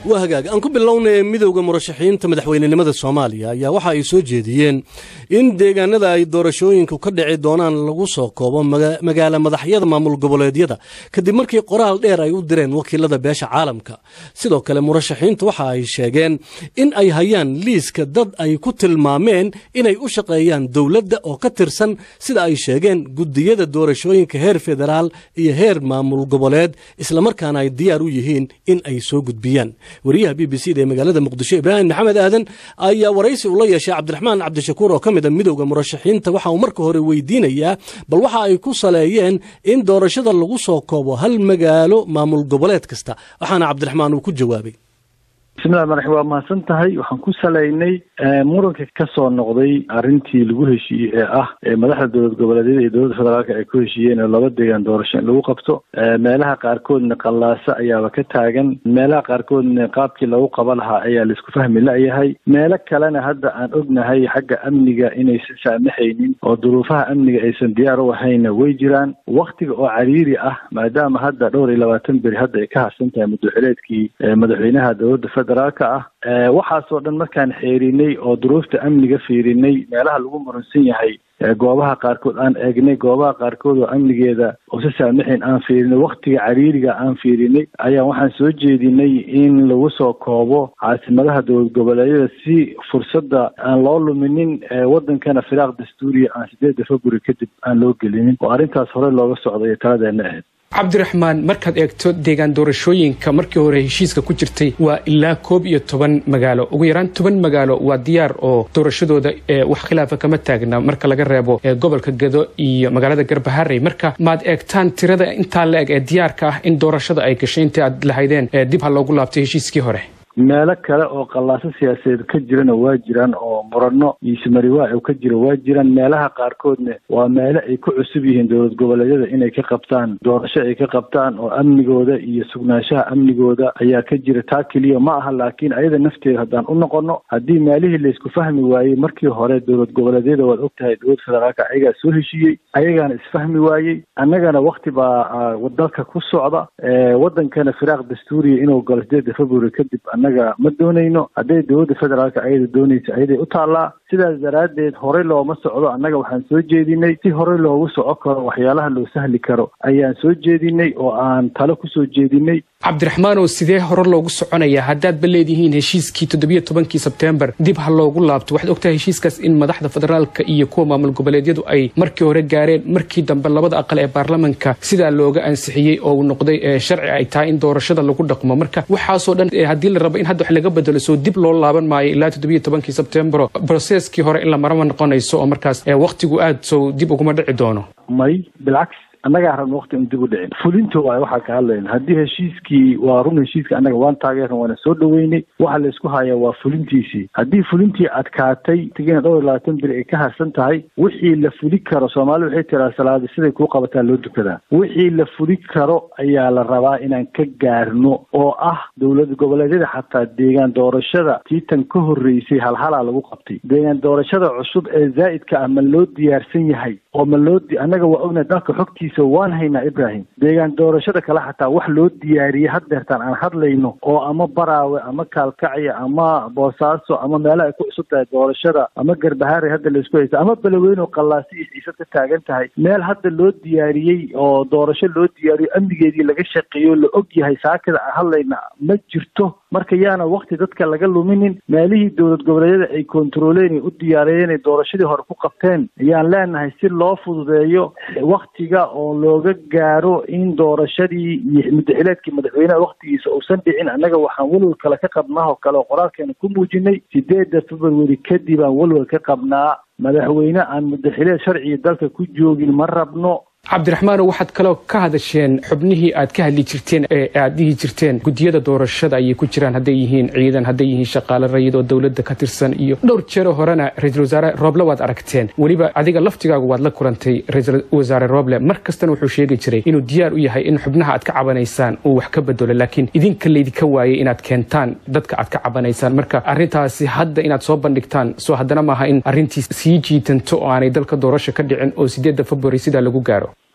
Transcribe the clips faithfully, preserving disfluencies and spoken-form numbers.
وهاجاج أنكو باللون ميدوغا مرشحين تمدحوين لمدى الصوماليا يا وحا يسو جيديين إن ديغانada ay doorashooyinku ka dhici doonaan lagu soo koobo magaala madaxyada maamul goboleedyada kadib markii qoraal dheer ay u direen wakiilada beesha caalamka sidoo kale murashaxiintu waxa ay sheegeen in ay hayaan liiska dad ay ku tilmaameen inay u shaqeeyaan dawladda oo ka tirsan sida ay sheegeen gudiyada doorashooyinka heer federaal iyo heer maamul goboleed isla markaana ay diyaar u yihiin in ay soo gudbiyaan wariyaha B B C ee magaalada Muqdisho Ibrahim Maxamed Aadan ayaa waraysi u la yeeshay Cabdiraxmaan Cabdishakuur oo kamid ah midowga murashaxiinta waxa uu marka hore weydiinayaa bal waxa ay ku saleeyeen in doorashada lagu soo koobo hal magaalo maamul goboleed kasta waxaana Cabdiraxmaan uu ku jawaabay بسم الله الرحمن الرحيم ما سنتهي waxaan ku saleeynay muranka ka soo noqday arintii lagu heshiiyay ee ah madaxda dowlad goboleedyada iyo dowladda federaalka ay ku heshiiyeen laba deegaan doorasho lagu qabto meelaha qaar koodna qallaasa ayaa ka taagan meelaha qaar koodna qaabkii lagu qaban lahaa ayaa la isku fahmi laayahay meelo kalena hadda aan ognahay xagga amniga inay si saamaxaynin oo duruufaha amniga aysan diyaar u ahayn way jiraan waqtiga oo cariiri ah maadaama hadda dhowr iyo labaatan bari hadda ay ka harsan tahay madaxweynaha madaxweynaha dowladda federaalka ah waxa soo dhan markaan xeerinay oo duruufta amniga fiirinay meelaha lagu muransan yahay goobaha qaar kood aan eegnay goobaha qaar kood oo amnigeeda oo si saamaxin aan fiirinay waqtiga cariiriga aan fiirinay ayaa waxaan soo jeedinay in lagu soo koobo caasimadaha dowlad goboleedyada si fursadda aan loo luminin wadankana firaaq dastuuri aan sideedda February kadib aan loo gelinin oo arintaas hore looga socday taladeena ahayd Cabdiraxmaan markaad eegto deegaan doorashooyinka markii hore heshiiska ku jirtay waa ilaa koob iyo toban magaalo ugu yaraan toban magaalo waa diyaar oo doorashadooda wax khilaaf kama taagna marka laga reebo gobolka Gado iyo magaalada Garbaharey marka maad eegtaan tirada inta la eeg ee diyaarka ah in doorashada ay gashay inta aad lahaydeen dib ha loogu laabtay heshiiskii hore meelo kale oo qallaasa siyaasadeed ka jirana waa jiraan oo murano iyo samariwaa ay ka jira waa jiraan meelaha qaar koodna waa meelo ay ku cusub yihiin dowlad goboleedyada inay ka qabtaan doorasho ay ka qabtaan oo amnigooda iyo sugnaanshaha amnigooda ayaa ka jira taa kaliya ma aha laakiin ayada nafteeda hadaan u noqono hadii meelihii la isku fahmi waayay markii hore dowlad goboleedyada waad ogtahay dowladda federaalka ayaga soo heshiiyay ayagana isfahmi waayay annagana waqti baa wadalka ku socda ee wadankana firaaq dastuuri inuu galo sideedda February kadib anaga ma doonayno haday dowladda federaalka ay doonayso ayday u taala sidaas daraadeed hore looma socdo annaga waxaan soo jeedinay si hore loogu socon karo waxyaalaha loo sahli karo ayaan soo jeedinay oo aan talo ku soo jeedinay Cabdiraxmaan oo sidee hore loogu soconaya hadaad baleedihiin heshiiskii toddoba iyo tobankii September dib ha loogu laabto waxaad ogtahay heshiiskaas in madaxda federaalka iyo kuwa maamul goboleedyadu ay markii hore gaareen markii dambe labada aqal ee baarlamaanka sida looga ansixiyay oo uu noqday sharci ay tahay in doorashada lagu dhaqmo marka waxa soo dhan hadii la rabo in hadda wax laga bedelo soo dib loo laaban maayo ilaa toddoba iyo tobankii September processkii hore in la marama noqonayso oo markaas waqtigu aad soo dib ugu ma dhici doono may bilcaks annaga rabno waqti in dib u dhicin fulinto waa waxa ka hadlayna hadii heshiiskii waa run heshiiska annaga waan taageerno waana soo dhaweynay waxa la isku hayaa waa fulintiisii hadii fulintii adkaatay tigina dhowr iyo labaatan bir ay ka harsan tahay wixii la fuli karo Soomaaliya waxay tiraa salaad siday ku qabataa loo dukadaa wixii la fuli karo ayaa la rabaa inaan ka gaarno oo ah dowladda goboleedyada xataa deegaan doorashada tiitan ka horeysay hal hal lagu qabtay deegaan doorashada cusub ee zaidka ah ma loo diyaarsan yahay oo ma loo annaga waa ognahay dalka xogtii waan haynaa Ibrahim deegaan doorashada kala xataa wax loo diyaariyay haddeertan aan hadlayno oo ama baraawe ama kaalkacya ama boosaaso ama meelaha ay ku cusub tahay doorashada ama Garbaharey hadda la isku haysto ama balaweyno qallaasi xiisad ka taagan tahay meel hadda loo diyaariyay oo doorasho loo diyaariyo amnigeedii laga shaqeeyo la og yahay saakada hadlayna ma jirto marka yaana waqti dadka laga luminin meelihii dowlad goboleedyada ay kontrooleen u diyaariyeen doorashadii hore ku qabteen ayaan leenahay si loo fududeeyo waqtiga oo looga gaaro in doorashadii iyo madaxweynaha madaxweynaha waqtigiisa uusan dhicin annaga waxaan walwal kale ka qabnaa oo kale qoraalkeena ku muujinay sideedda February kadib aan walwal ka qabnaa madaxweyne aan madaxweynaha sharciga dalka ku joogin ma rabno Cabdiraxmaan waxaad kale ka hadasheen xubnihii aad ka hadli jirteen ee aad dhihi jirteen gudiyada doorashada ay ku jiraan haday yihiin ciidan haday yihiin shaqaale rayid oo dawladda ka tirsan iyo dhowr jeer horena ra'iisul wasaare Roble waad aragteen waliba adiga laftigaagu waad la kurantay ra'iisul wasaare Roble markastana wuxuu sheegay jiray inuu diyaar u yahay in xubnaha aad ka cabanaysaan uu wax ka bedelo laakiin idinka leedika waayay inaad keentaan dadka aad ka cabanaysaan marka arintaasi hadda inaad soo bandhigtaan soo hadana maaha in arintii sii jiitanto oo aanay dalka doorasho ka dhicin oo sideedda February sida lagu gaaro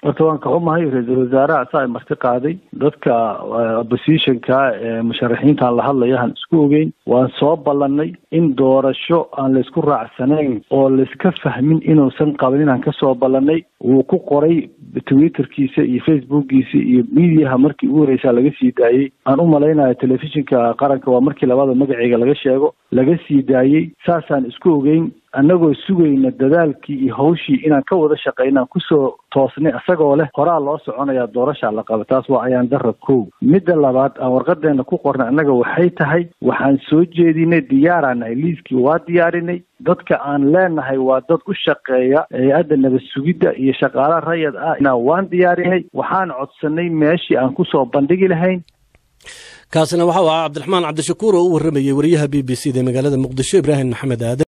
horta waan ka xumahay ra-iisul wasaaraha asaa marti qaaday dadka oppositionka ee musharaxiintaan la hadlayahan isku ogeyn waan soo ballanay in doorasho aan laysku raacsanayn oo layska fahmin inuusan qabin inaan kasoo ballanay wuu ku qoray twitterkiisa iyo facebookkiisa iyo mediaha markii ugu horeysaa laga sii daayey aan u malaynayo telefishinka qaranka waa markii labada magaceyga laga sheego laga sii daayey saasaan isku ogeyn annagoo sugayna dadaalkii iyo hawshii inaan ka wada shaqeyna aan kusoo toosnay isagoo leh horaa loo soconayaa doorashaa la qaba taas waa ayaan dara kow midda labaad aan warqadeena ku qornay annaga waxay tahay waxaan soo jeedinay diyaaranahay liiskii waa diyaarinay dadka aan leenahay waa dad u shaqeeya hay-adda nabad sugidda iyo shaqaala rayad ah waan diyaarinay waxaan codsanay meeshii aan kusoo bandhigi lahayn kaasina waxa uu ahaa cabdiraxmaan cabdishakuur oo u warramayay wariyaha b b c da magaalada muqdisho ibraahim maxamed aadan.